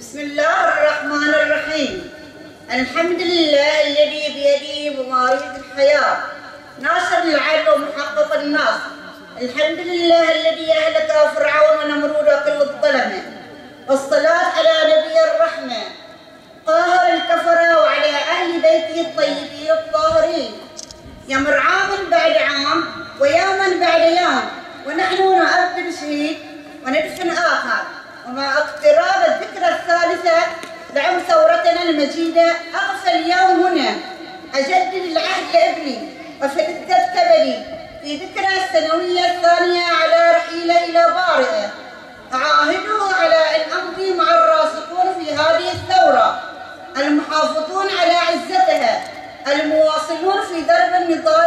بسم الله الرحمن الرحيم. الحمد لله الذي بيده مواعيد الحياة، ناصر العدل ومحقق الناصر. الحمد لله الذي أهلك فرعون ونمرود وكل الظلمة، والصلاة على نبي الرحمة قاهر الكفرة وعلى أهل بيته الطيبين الطاهرين. يمر عام بعد عام ويوما بعد يوم ونحن نؤذن شهيد وندفن آخر، ومع اقتراب الذكرى الثالثة لعم ثورتنا المجيدة أقف اليوم هنا أجدد العهد لابني وفددت كبدي في ذكرى السنوية الثانية على رحيله إلى بارئه. أعاهده على أن أمضي مع الراسخون في هذه الثورة، المحافظون على عزتها، المواصلون في درب النضال